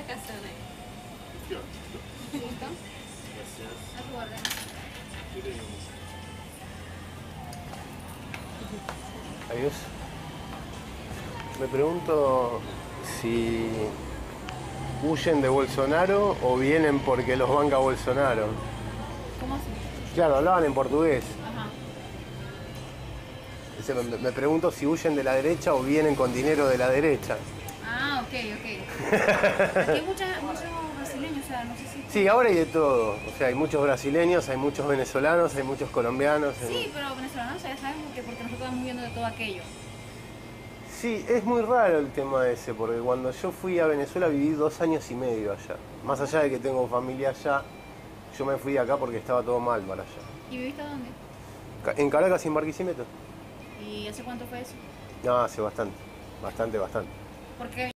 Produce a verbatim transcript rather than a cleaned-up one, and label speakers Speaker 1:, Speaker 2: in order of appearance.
Speaker 1: vacaciones.
Speaker 2: ¿Listo?
Speaker 3: Gracias.
Speaker 2: A tu orden.
Speaker 3: ¿Qué tenemos?
Speaker 4: Adiós. Me pregunto si huyen de Bolsonaro o vienen porque los banca Bolsonaro.
Speaker 2: ¿Cómo así?
Speaker 4: Claro, hablaban en portugués.
Speaker 2: Ajá.
Speaker 4: Dice, Me, me pregunto si huyen de la derecha o vienen con dinero de la derecha.
Speaker 2: Ah, ok, ok. Aquí hay mucha- muchos brasileños, o sea, no sé si...
Speaker 4: Sí, ahora hay de todo. O sea, hay muchos brasileños, hay muchos venezolanos, hay muchos colombianos. hay
Speaker 2: Sí, pero venezolanos ya saben que porque nosotros estamos viendo de todo aquello.
Speaker 4: Sí, es muy raro el tema ese, porque cuando yo fui a Venezuela viví dos años y medio allá. Más allá de que tengo familia allá, yo me fui de acá porque estaba todo mal para allá.
Speaker 2: ¿Y viviste dónde?
Speaker 4: Ca- En Caracas y en Barquisimeto.
Speaker 2: ¿Y hace cuánto fue eso?
Speaker 4: No, hace bastante, bastante, bastante.
Speaker 2: Porque